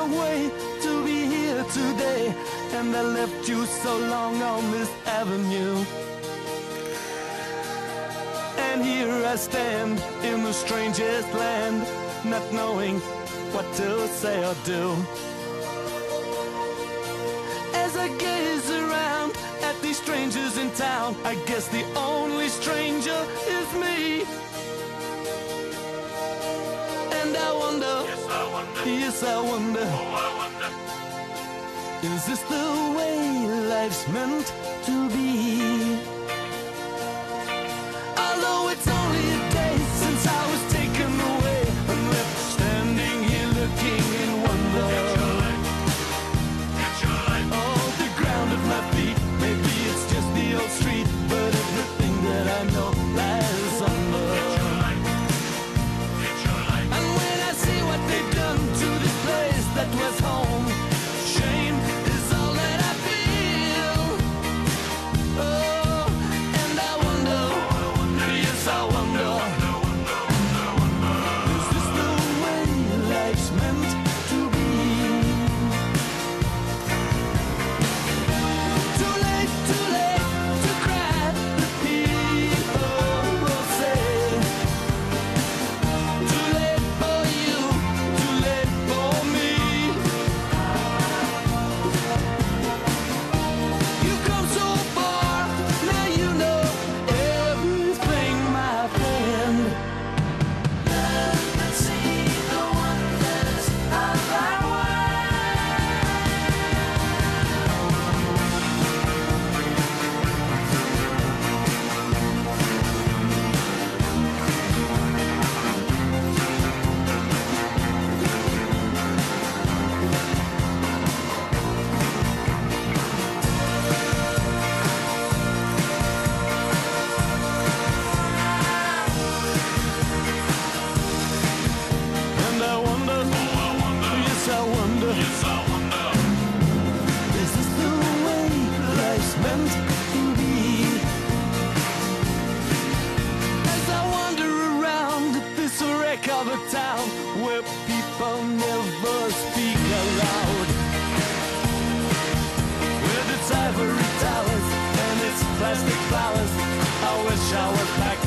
way to be here today, and I left you so long on this avenue. And here I stand in the strangest land, not knowing what to say or do. As I gaze around at these strangers in town, I guess the only stranger is me. And I wonder, yes I wonder, oh I wonder, is this the way life's meant to be? Although it's only a day since I was taken away and left standing here looking in wonder. it's your life, Oh, the ground at my feet, maybe it's just the old street, but everything that I know lies under. it's your life, And when I see what they've done to this place that was home, shame is all that I feel. Oh, and I wonder, yes I wonder, is this the way life's meant to be? Too late to cry, the people will say. Too late for you, too late for me. You've come so far, now you know everything, my friend. Learn and see the wonders of our And I wonder, yes I wonder, yes I wonder, is this the way life's meant to be? As I wander around this wreck of a town where people never speak aloud, with its ivory towers and its plastic flowers, I wish I was back